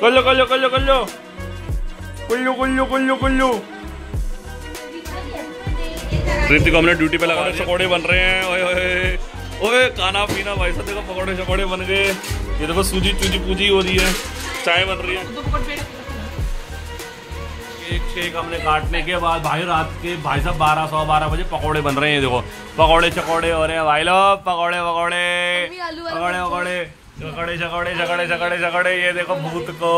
कुल्लू कुल्लू कुल्लू कुल्लू कुल्लू कुल्लू कुल्लू कुल्लू। ऋतिक को हमने ड्यूटी पे लगा, पकौड़े बन रहे हैं। ओए ओए ओए खाना पीना भाई साहब देखो, पकौड़े शकौड़े बन गए। ये देखो सूजी चूजी पूजी हो रही है, चाय बन रही है। केक शेक हमने काटने के बाद भाई रात के भाई साहब 12 बजे पकौड़े बन रहे हैं। देखो पकौड़े चकौड़े हो रहे हैं भाई लोग, पकौड़े पकौड़े पकौड़े पकौड़े चकड़े चकड़े चकड़े चकड़े चकड़े। ये देखो भूत को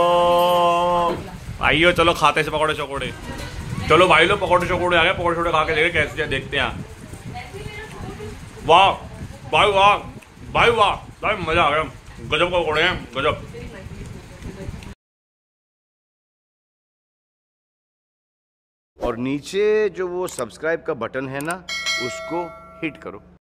आइयो, चलो खाते से पकौड़े चकौड़े। चलो भाई लोग पकौड़े चकौड़े आ गए, पकौड़े छोड़े खा के देखे कैसे देखते हैं। वाह भाई वाह भाई वाह भाई, मजा आ गया। गजब पकौड़े हैं, गजब। और नीचे जो वो सब्सक्राइब का बटन है ना, उसको हिट करो।